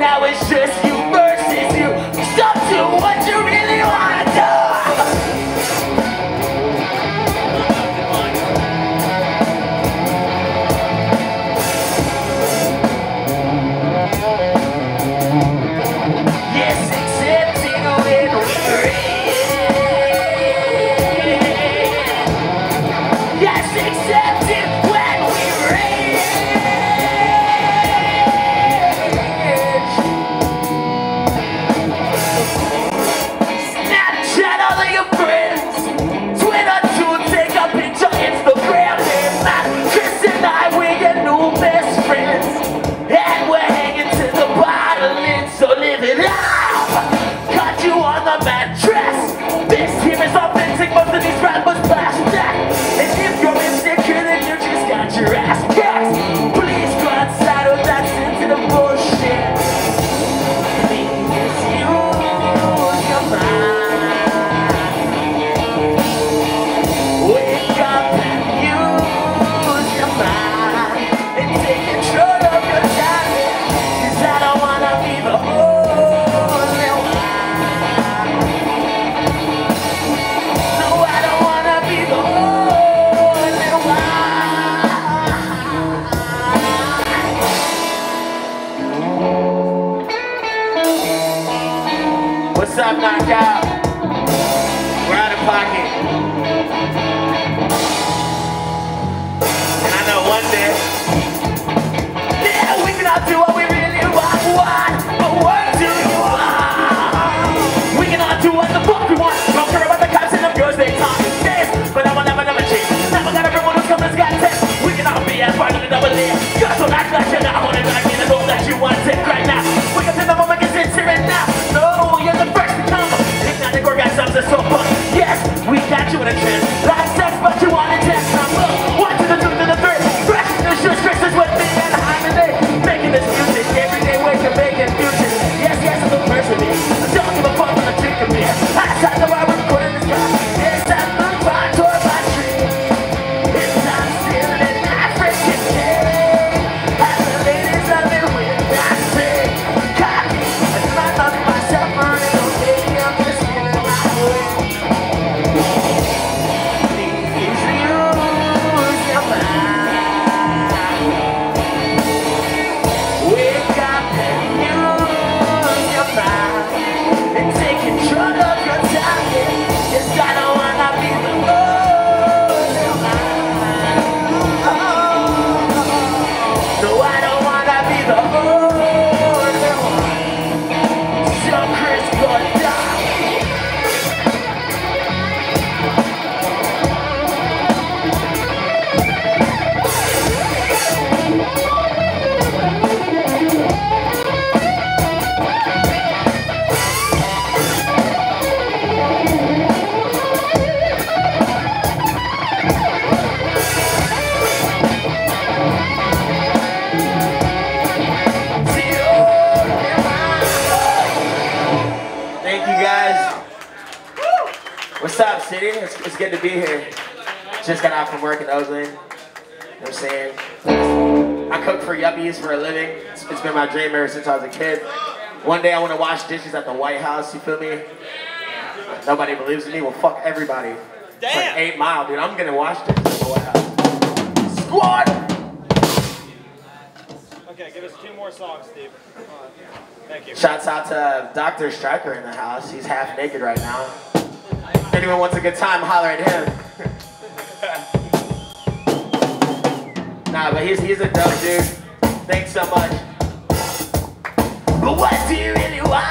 now it's just you versus you. Stop to what you really wanna do. Yes, accepting when we read. Yes, accepting when we read. Snapchat all of your friends. Twitter to take a picture. Instagram and not Chris and I, we're your new best friends. And we're hanging to the bottle and so live it up. Caught you on the mattress. This here is authentic, most of these rappers plastic. And if you're insecure, then you just got your ass kicked. Please go outside with that sensitive bullshit. Please use your mind. Wake up and use your mind. And take control of your time. 'Cause I don't wanna be the only one. No, I don't wanna be the only one. What's up, Knockout? We're out of pocket. And I know one day, yeah, we can all do what we really want. But what do you want? We can all do what the fuck we want. Don't care about the cops and them girls, they talk this. But I will never change. Never got everyone who's coming, got test. We can all be as part of the double A. Girls don't act like you're not holding back in the goal that you want to take right now. Wake up to the moment, cause it's here and now. No, you're the first to come. Ignitic orgasms are so fun. Yes, we got you in a trance. Like sex, but you want to test number. 1 to the 2 to the 3. Fresh to the shoes, Chris is with me and I'm in there. Making this music every day, we can make it future. Yes, I'm the person. Don't give a fuck when I drink a beer. I sat the bar, we're recording this guy. Yes, I'm the fine tour by tree. It's time still in African day. And the ladies love it when I say cocky. And I love myself on it, okay, I'm just feeling my way. Please use your mind. Wake up and use your mind. And take control of your time. Yes, I don't wanna be the only one. No, I don't wanna be the only one. So Chris Gordon. Thank you guys. What's up, city? It's good to be here. Just got out from work in Oakland. You know what I'm saying? I cook for yuppies for a living. It's been my dream ever since I was a kid. One day I want to wash dishes at the White House, you feel me? Nobody believes in me. Well, fuck everybody. Damn. It's like 8 Mile, dude. I'm gonna wash dishes at the White House. Squad! Okay, give us 2 more songs, Steve. Thank you. Shouts out to Dr. Stryker in the house. He's half naked right now. If anyone wants a good time, holler at him. Nah, but he's a dope dude. Thanks so much. But what do you really want?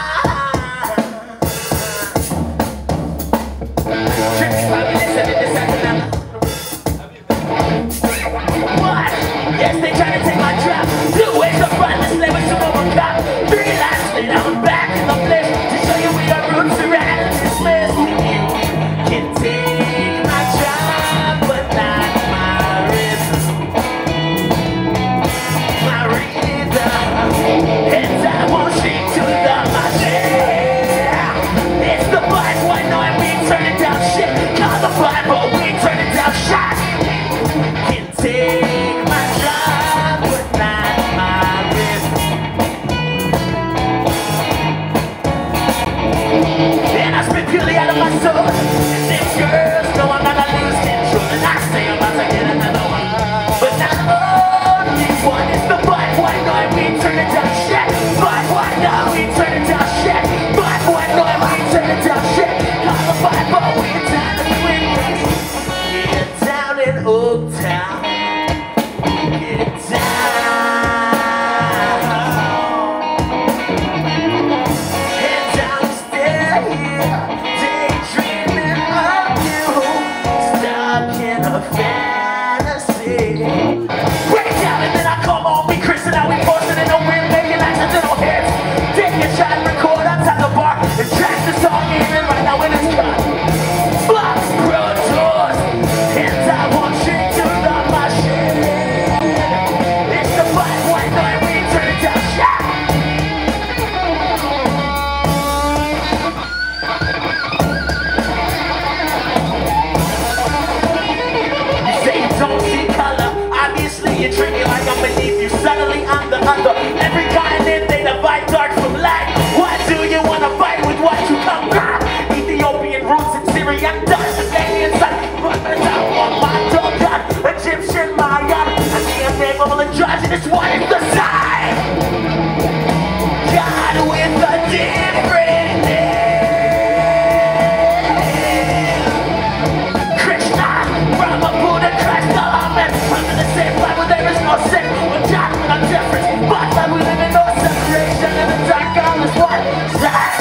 What? Yes, they try to take my trap. 2 ways to find this label to overcome. 3 lives later, I'm back in the place to show you we are roots around in this mess. You can take my job, but not my rhythm. My rhythm. And I won't shake to the really out of my soul. And them girls know I'm not gonna lose control, and I say I'm about to get another one. But not only one is the bad one night we turn it down shit. Bad one night we turn it down shit. Bad one night we turn it down shit. Call the bad boy, we down the swing. Get down in Old Town. Get down. You treat me like I'm beneath you, suddenly I'm the under. Every continent they divide dark from light. Why do you wanna fight with what you come from? Ethiopian roots and Syrian dust, Canadian side, but I want my dog God, Egyptian Mayan, and the unnameable androgynous one is the sign. God with a different name. Krishna, Brahma, Buddha, Christ, Muhammad, under the same flag where there is no sin, or doctrine of difference, but that we live in no separation, and the dark God is one side.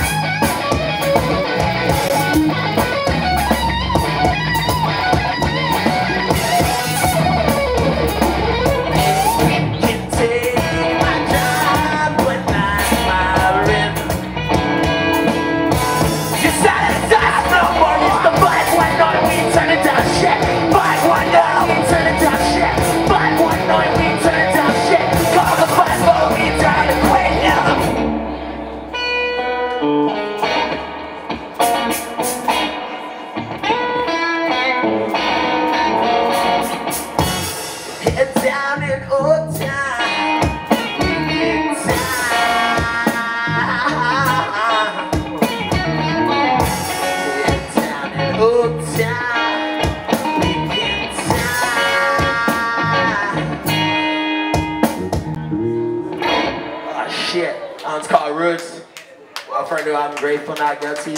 Down in Old Town, get down in Old Town, we get down. Oh shit, that one's called Roots. Well, for a new album, Grateful Not Guilty.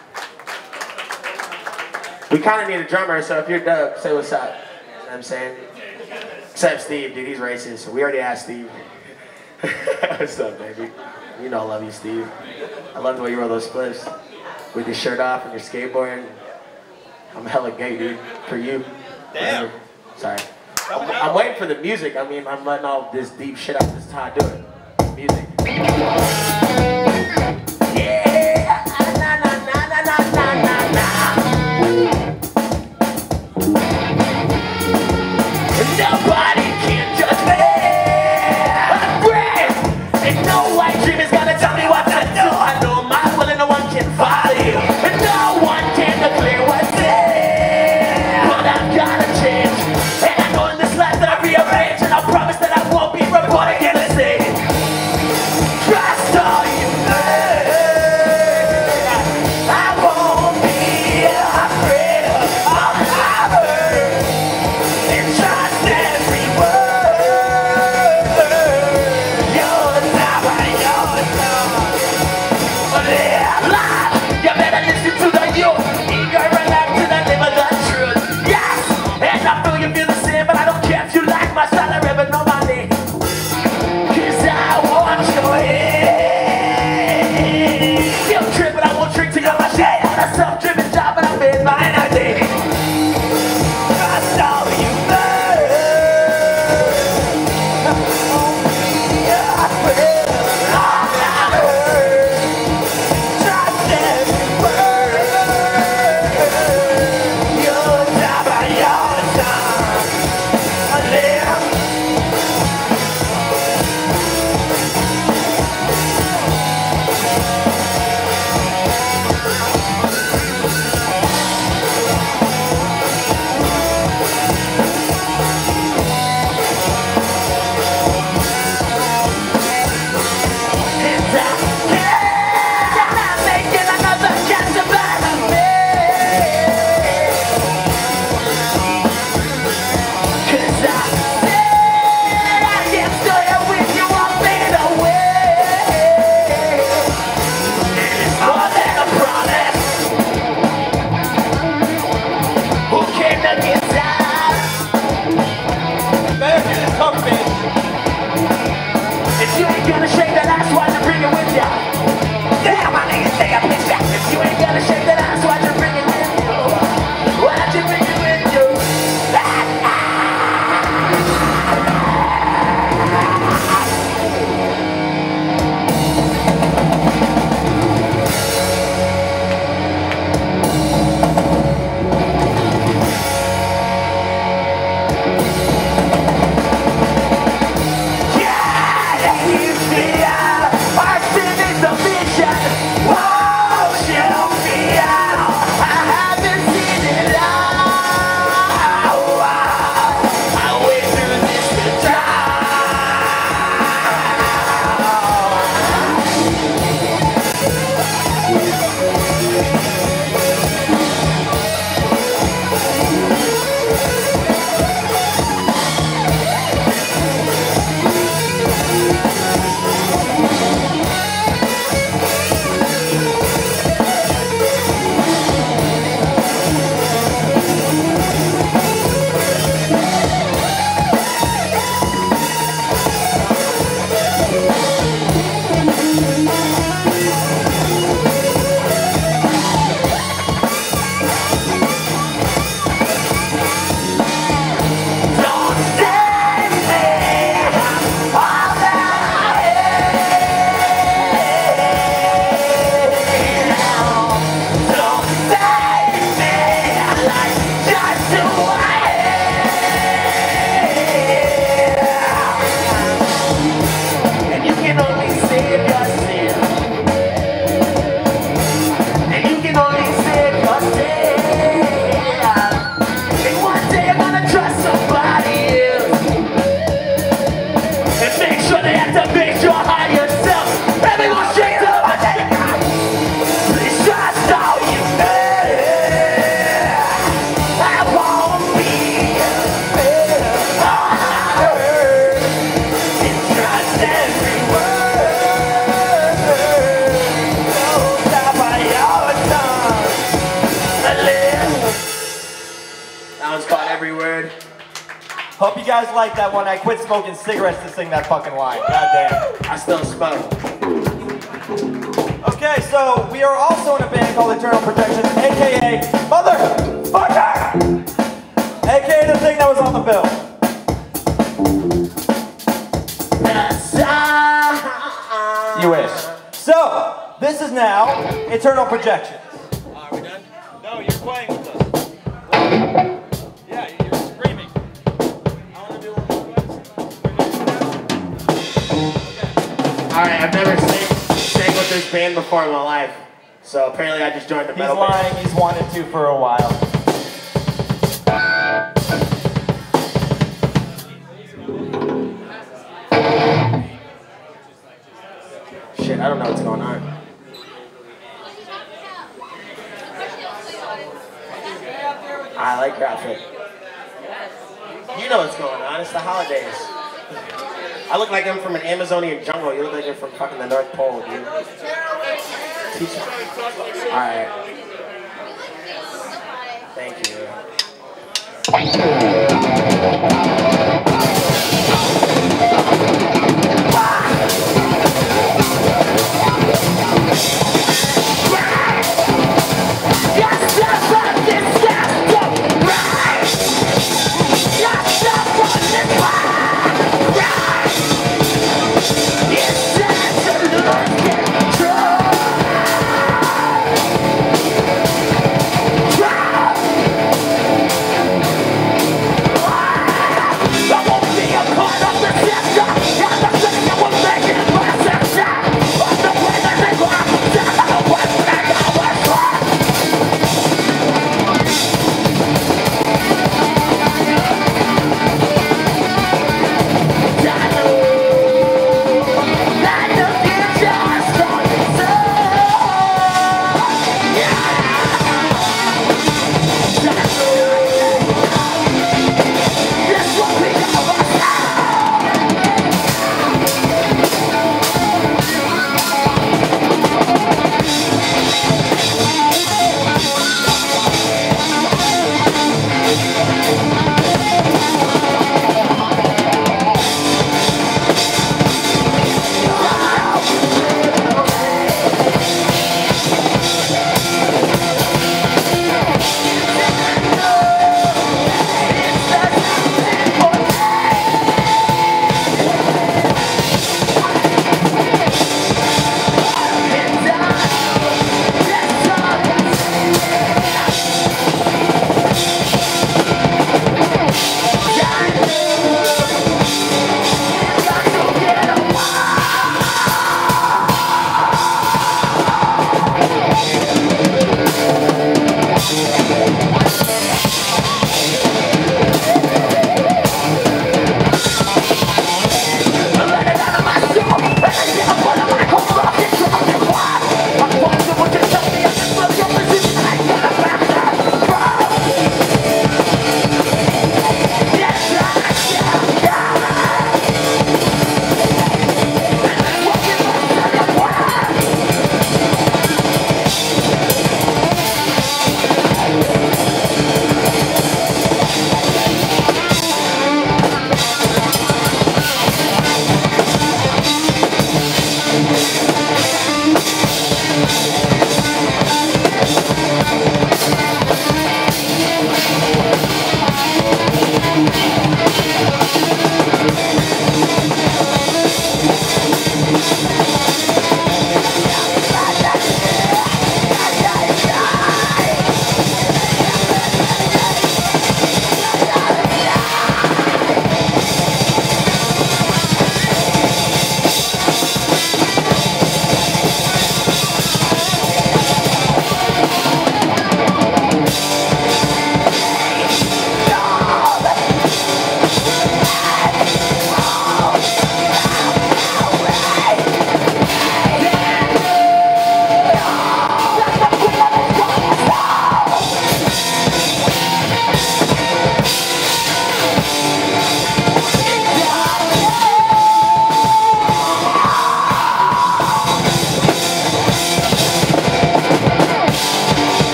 We kind of need a drummer, so if you're dope, say what's up. You know what I'm saying? Except Steve, dude, he's racist, so we already asked Steve. What's up, baby? You know I love you, Steve. I love the way you roll those splits. With your shirt off and your skateboard. I'm hella gay, dude, for you. Damn. Sorry. I'm waiting for the music. I mean, I'm letting all this deep shit out. This is how I do it. Music. Yeah! Na na na na na na na. Nobody can judge me. I'm brave. And no white dream is gonna tell me what to do. I know my will and no one can follow you. And no one can declare what's in. But I've gotta change. And I know in this life that I rearrange. And I promise that I won't be reporting anything. Trust all you know. I won't be afraid of all I've heard. And trust every word. You're not my own. Live life. You better listen to the youth. Eager enough to the live of the truth. Yes. And I feel you feel the same, but I don't care if you like my style or ever know my name. Cause I want your head. Still trip, but I won't drink till you're my shade. I'm a self-driven job, but I made mine a day. Trust all you know. Yeah, all I heard. Trust every word. You'll die by your time. I live. And I'm making another guess about guys like that one. I quit smoking cigarettes to sing that fucking line. God damn. I still smoke. Okay, so we are also in a band called Eternal Protection, aka Motherfucker! Aka the thing that was on the bill. You wish. So, this is now Eternal Projections. Are we done? No, you're playing with us. Yeah, you're screaming. I want to do one more Alright, I've never sang with this band before in my life. So apparently I just joined the metal He's lying, band. he's wanted to for a while. Shit, I don't know what's going on. I like your outfit. You know what's going on, it's the holidays. I look like I'm from an Amazonian jungle. You look like you're from fucking the North Pole, dude. Alright. Thank you.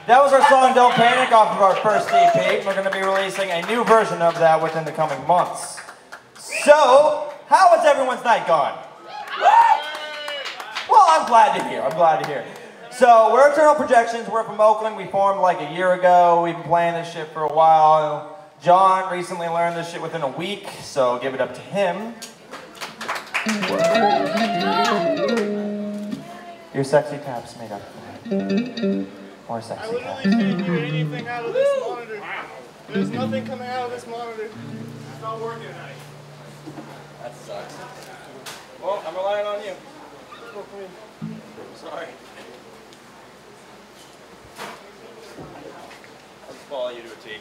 That was our song Don't Panic off of our first EP. We're going to be releasing a new version of that within the coming months. So, how has everyone's night gone? Well, I'm glad to hear. I'm glad to hear. So, we're Eternal Projections. We're from Oakland. We formed like a year ago. We've been playing this shit for a while. John recently learned this shit within a week, so give it up to him. Your sexy taps made up for it. More sexy I taps. literally can't hear anything out of this monitor. There's nothing coming out of this monitor. It's not working tonight. That sucks. Well, I'm relying on you. Sorry. I'll just follow you to a T.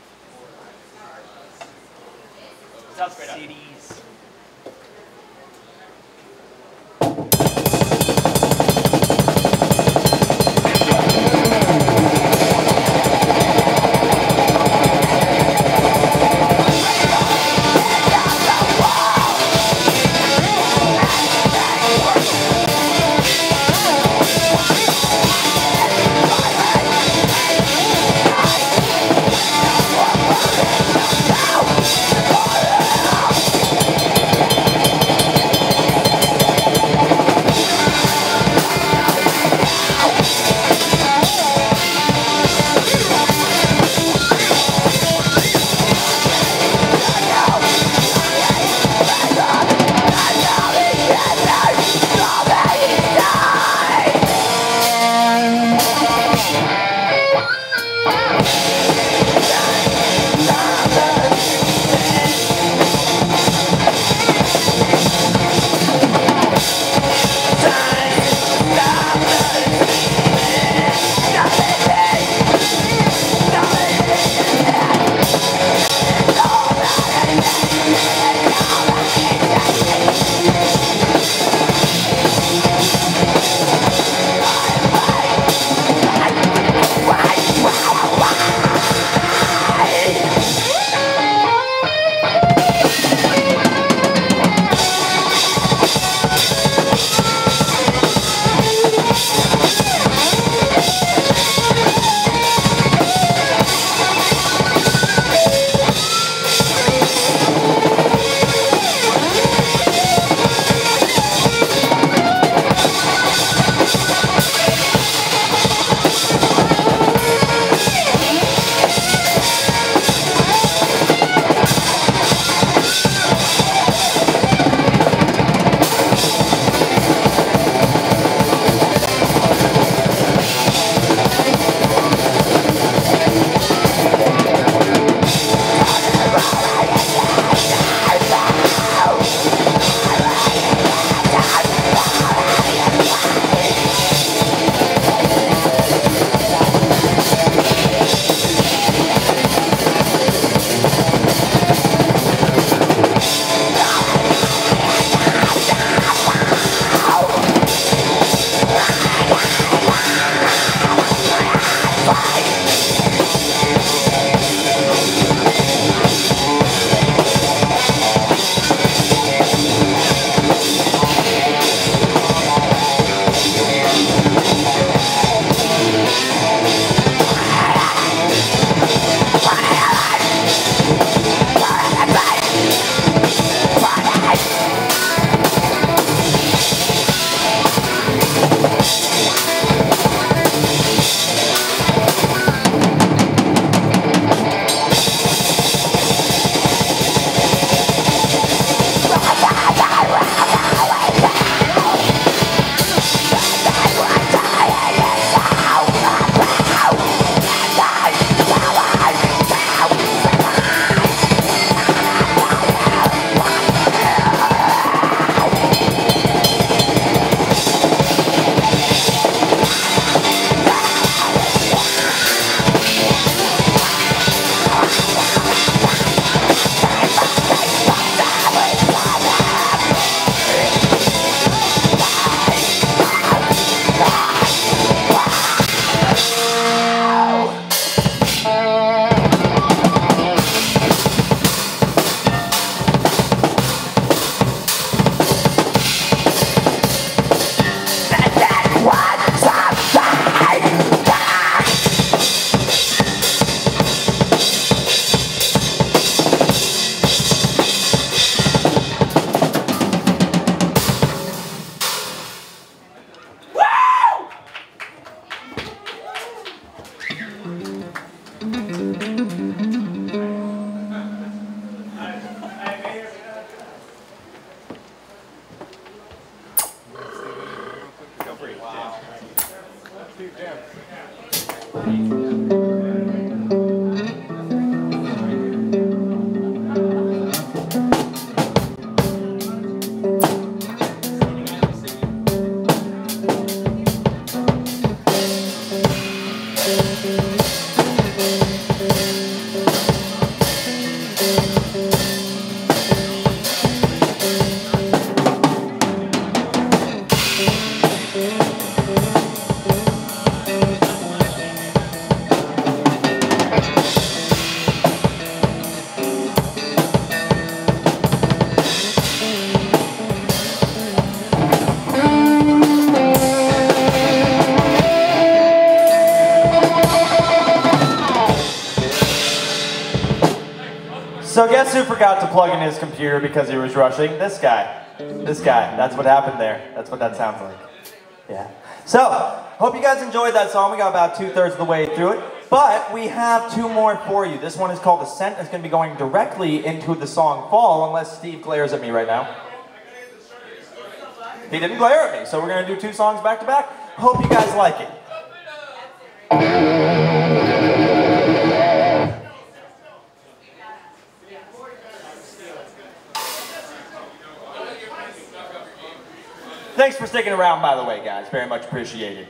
Sounds great. CDs. Too dim. So guess who forgot to plug in his computer because he was rushing? This guy. This guy. That's what happened there. That's what that sounds like. Yeah. So, hope you guys enjoyed that song. We got about 2/3 of the way through it. But we have two more for you. This one is called Ascent. It's going to be going directly into the song Fall, unless Steve glares at me right now. He didn't glare at me, so we're going to do two songs back to back. Hope you guys like it. Thanks for sticking around, by the way, guys. Very much appreciated.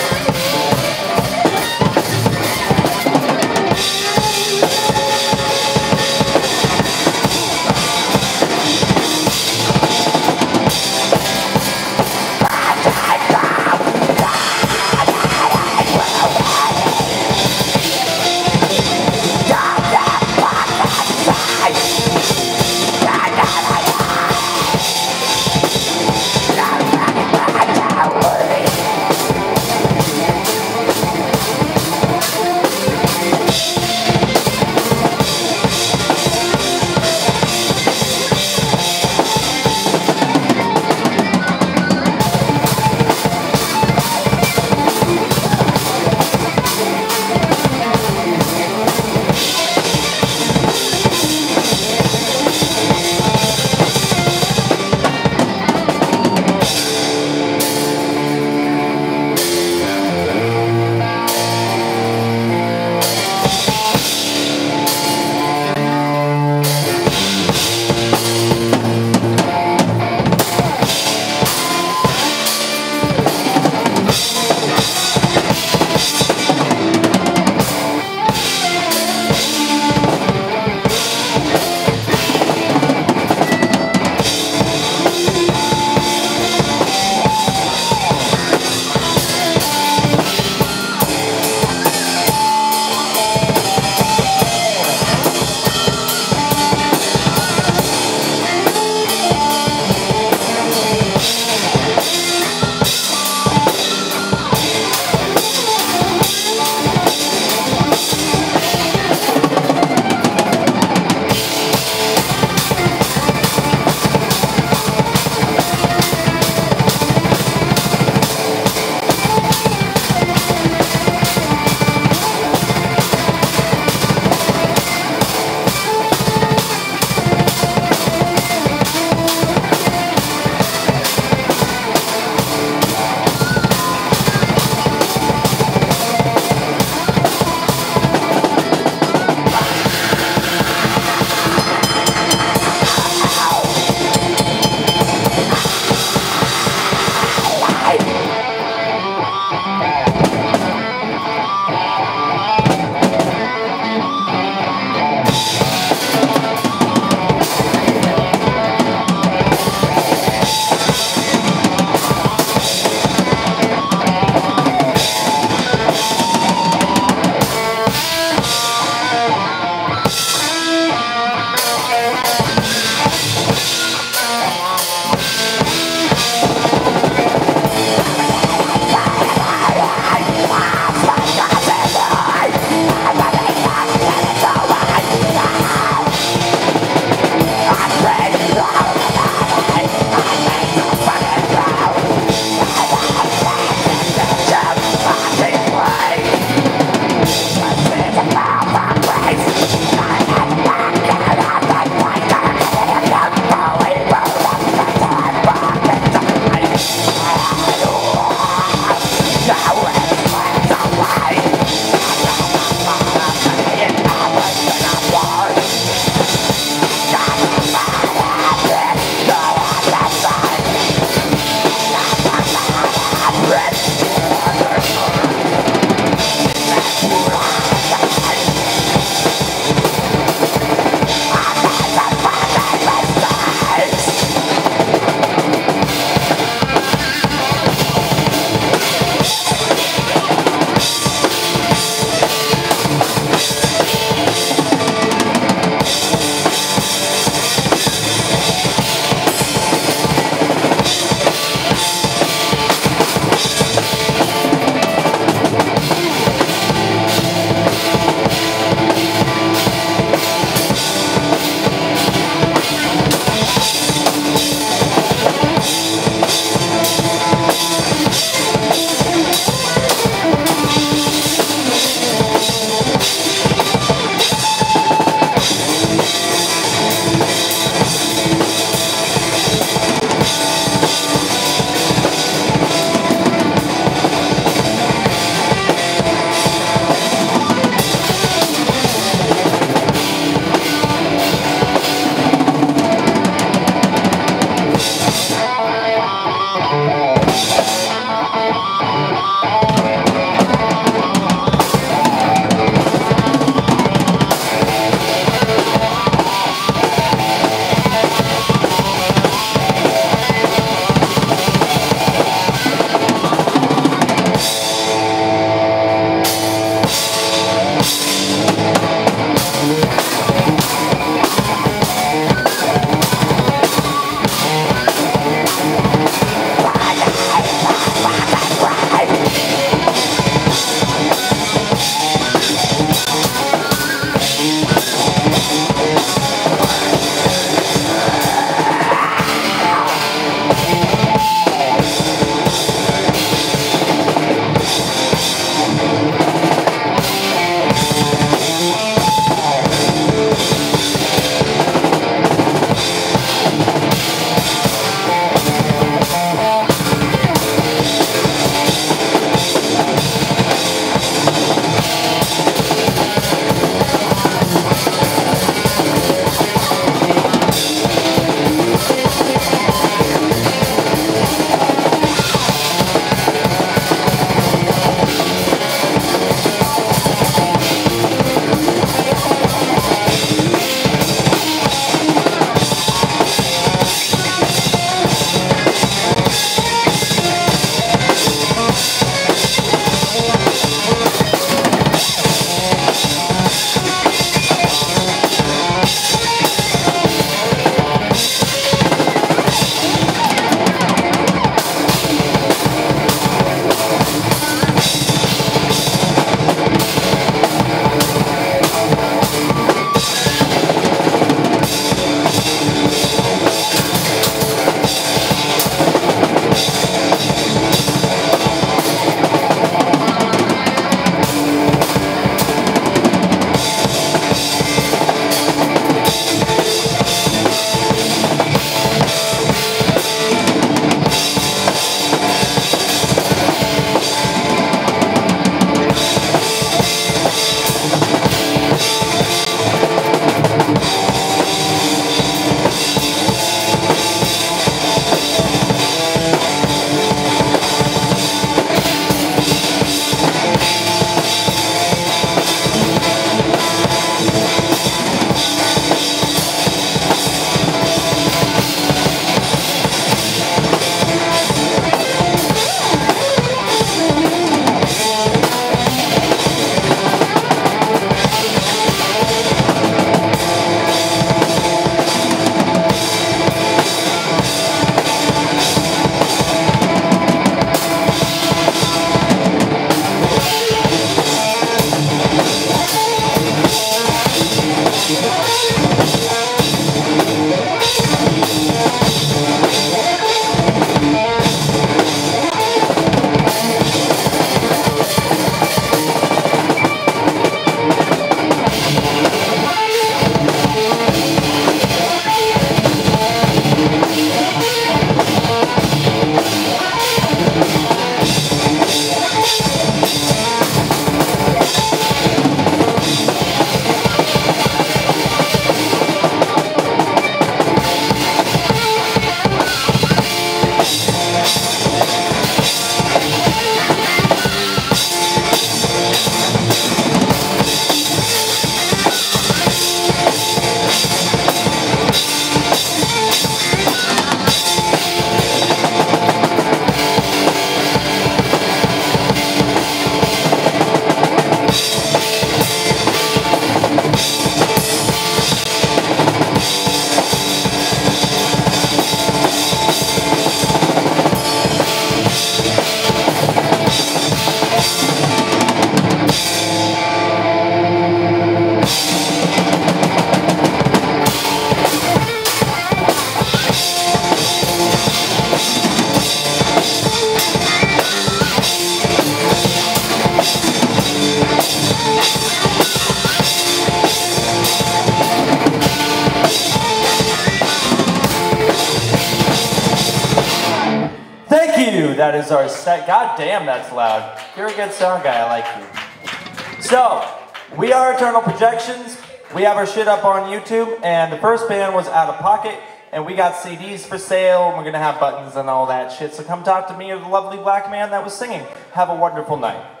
That is our set. God damn, that's loud. You're a good sound guy. I like you. So, we are Eternal Projections. We have our shit up on YouTube, and the first band was Out of Pocket, and we got CDs for sale, and we're gonna have buttons and all that shit. So come talk to me or the lovely black man that was singing. Have a wonderful night.